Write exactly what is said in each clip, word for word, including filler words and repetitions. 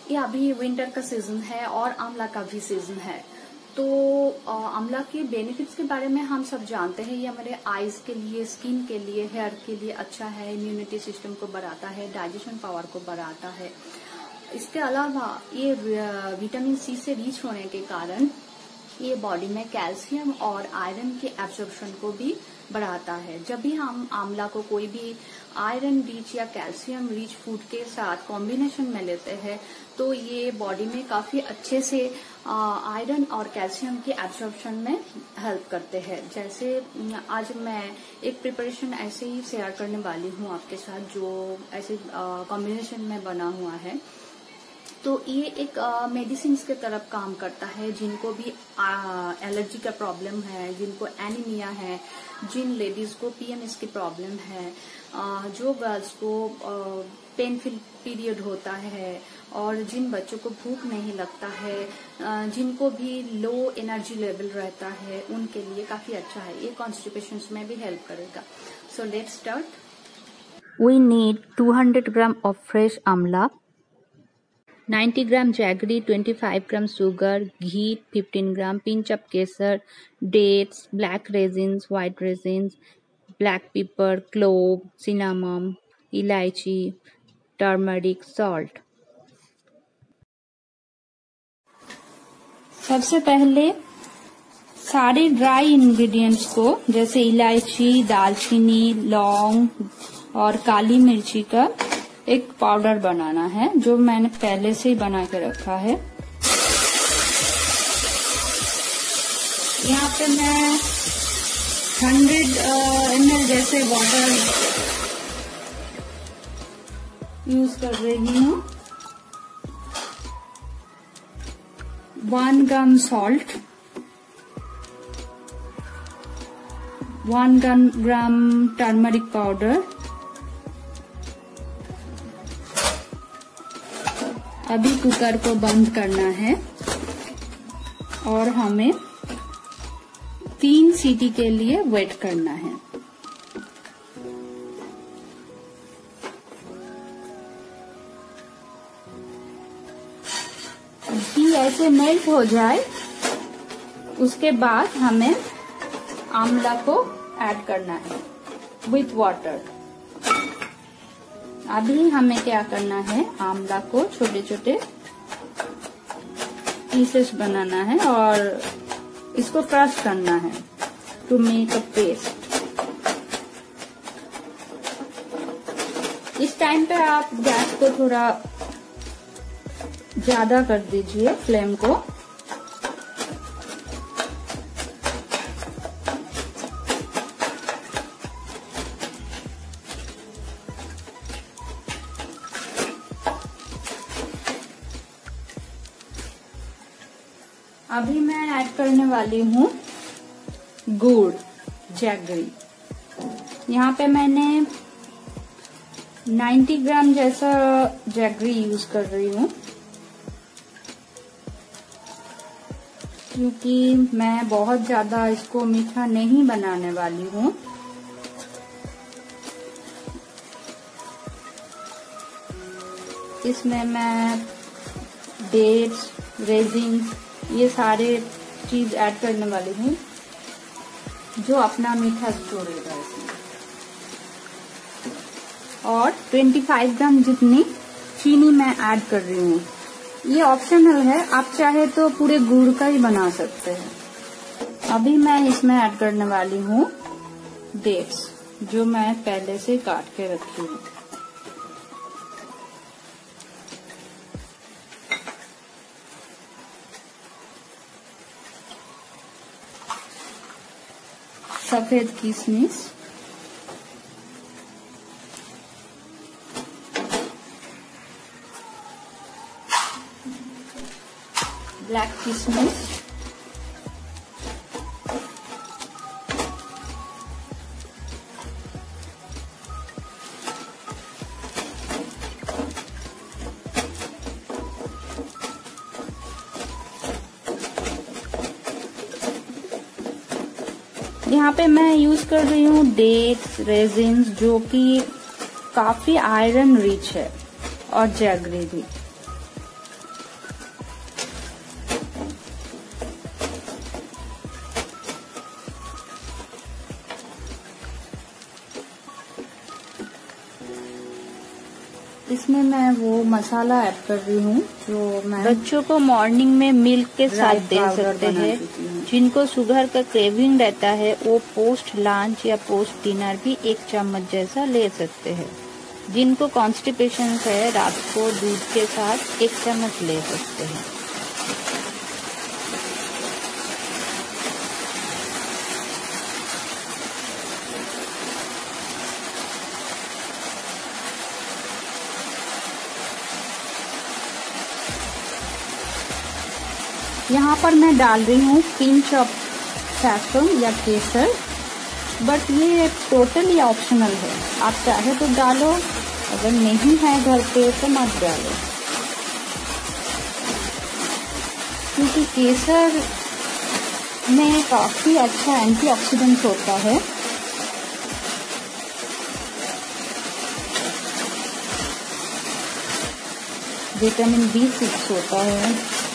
ये अभी विंटर का सीजन है और आंवला का भी सीजन है, तो आंवला के बेनिफिट्स के बारे में हम सब जानते हैं। ये हमारे आईज के लिए, स्किन के लिए, हेयर के लिए अच्छा है, इम्यूनिटी सिस्टम को बढ़ाता है, डाइजेशन पावर को बढ़ाता है। इसके अलावा ये विटामिन सी से रिच होने के कारण ये बॉडी में कैल्शियम और आयरन के एब्जॉर्प्शन को भी बढ़ाता है। जब भी हम आंवला को कोई भी आयरन रिच या कैल्शियम रिच फूड के साथ कॉम्बिनेशन में लेते हैं तो ये बॉडी में काफी अच्छे से आयरन और कैल्शियम के एब्जॉर्प्शन में हेल्प करते हैं। जैसे आज मैं एक प्रिपरेशन ऐसे ही शेयर करने वाली हूँ आपके साथ, जो ऐसे कॉम्बिनेशन में बना हुआ है। तो ये एक मेडिसिन के तरफ काम करता है। जिनको भी एलर्जी का प्रॉब्लम है, जिनको एनीमिया है, जिन लेडीज को पीएमएस की प्रॉब्लम है, आ, जो गर्ल्स को पेनफुल पीरियड होता है, और जिन बच्चों को भूख नहीं लगता है, आ, जिनको भी लो एनर्जी लेवल रहता है, उनके लिए काफी अच्छा है। ये कॉन्स्टिपेशन में भी हेल्प करेगा। So let's start. We need two hundred gram of fresh amla, ninety gram jaggery, twenty-five gram sugar, ghee fifteen gram, pinch of kesar, dates, black raisins, white raisins, black pepper, clove, cinnamon, elaichi, turmeric, salt। सबसे पहले सारे dry ingredients को, जैसे इलायची, दालचीनी, लौंग और काली मिर्ची का एक पाउडर बनाना है, जो मैंने पहले से ही बना के रखा है। यहाँ पे मैं हंड्रेड एम एल जैसे वाटर यूज कर रही हूँ। One gram salt, one gram turmeric powder. अभी कुकर को बंद करना है और हमें तीन सीटी के लिए वेट करना है। घी ऐसे मेल्ट हो जाए, उसके बाद हमें आंवला को ऐड करना है विथ वाटर। अभी हमें क्या करना है, आंवला को छोटे छोटे पीसेस बनाना है और इसको क्रश करना है टू मेक अ पेस्ट। इस टाइम पे आप गैस को थोड़ा ज्यादा कर दीजिए, फ्लेम को। अभी मैं ऐड करने वाली हूँ गुड़, जैगरी। यहाँ पे मैंने नब्बे ग्राम जैसा जैगरी यूज कर रही हूँ, क्योंकि मैं बहुत ज्यादा इसको मीठा नहीं बनाने वाली हूँ। इसमें मैं डेट्स, रेजिन्स, ये सारे चीज ऐड करने वाली हूँ, जो अपना मीठा जोड़ेगा इसमें। और पच्चीस ग्राम जितनी चीनी मैं ऐड कर रही हूँ। ये ऑप्शनल है, आप चाहे तो पूरे गुड़ का ही बना सकते हैं। अभी मैं इसमें ऐड करने वाली हूँ डेट्स, जो मैं पहले से काट के रखी हूँ। सफेद किशमिश, ब्लैक किशमिश, यहाँ पे मैं यूज कर रही हूँ डेट्स, रेजिन्स, जो कि काफी आयरन रिच है, और जैगरी भी। इसमें मैं वो मसाला ऐड कर रही हूँ जो मैं बच्चों को मॉर्निंग में मिल्क के साथ दे सकते हैं। जिनको शुगर का क्रेविंग रहता है वो पोस्ट लंच या पोस्ट डिनर भी एक चम्मच जैसा ले सकते हैं। जिनको कॉन्स्टिपेशन है रात को दूध के साथ एक चम्मच ले सकते हैं। यहाँ पर मैं डाल रही हूँ पिंच ऑफ सैफरन या केसर, बट ये टोटली ऑप्शनल है। आप चाहे तो डालो, अगर नहीं है घर पे तो मत डालो, क्योंकि केसर में काफी अच्छा एंटीऑक्सीडेंट होता है। विटामिन बी सिक्स होता है।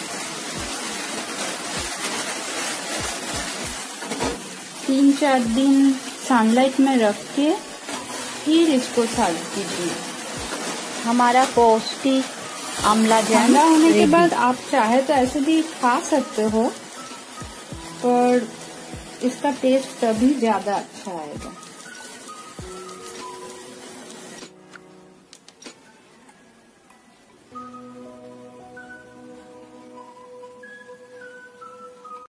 तीन चार दिन सनलाइट में रख के फिर इसको सर्व कीजिए। हमारा पौष्टिक आंवला जैम ठंडा होने के बाद आप चाहे तो ऐसे भी खा सकते हो, पर इसका टेस्ट तभी ज्यादा अच्छा आएगा।